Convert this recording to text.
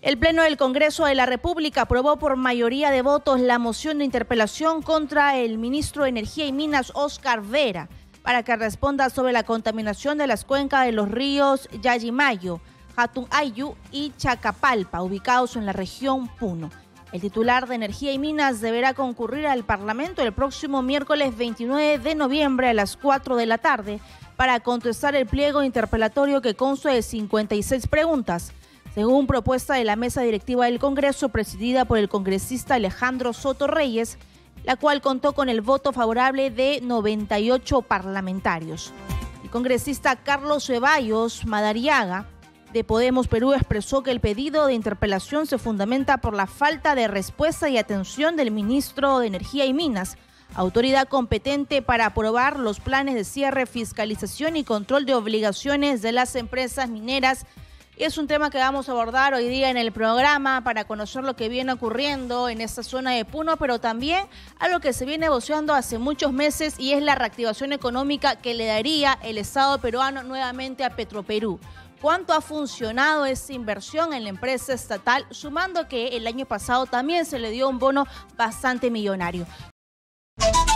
El Pleno del Congreso de la República aprobó por mayoría de votos la moción de interpelación contra el ministro de Energía y Minas, Oscar Vera, para que responda sobre la contaminación de las cuencas de los ríos Yayimayo, Hatunayyu y Chacapalpa, ubicados en la región Puno. El titular de Energía y Minas deberá concurrir al Parlamento el próximo miércoles 29 de noviembre a las 4 de la tarde para contestar el pliego interpelatorio que consta de 56 preguntas, según propuesta de la mesa directiva del Congreso presidida por el congresista Alejandro Soto Reyes, la cual contó con el voto favorable de 98 parlamentarios. El congresista Carlos Ceballos Madariaga, de Podemos Perú, expresó que el pedido de interpelación se fundamenta por la falta de respuesta y atención del ministro de Energía y Minas, autoridad competente para aprobar los planes de cierre, fiscalización y control de obligaciones de las empresas mineras. Es un tema que vamos a abordar hoy día en el programa para conocer lo que viene ocurriendo en esta zona de Puno, pero también algo que se viene negociando hace muchos meses y es la reactivación económica que le daría el Estado peruano nuevamente a Petroperú. ¿Cuánto ha funcionado esa inversión en la empresa estatal? Sumando que el año pasado también se le dio un bono bastante millonario.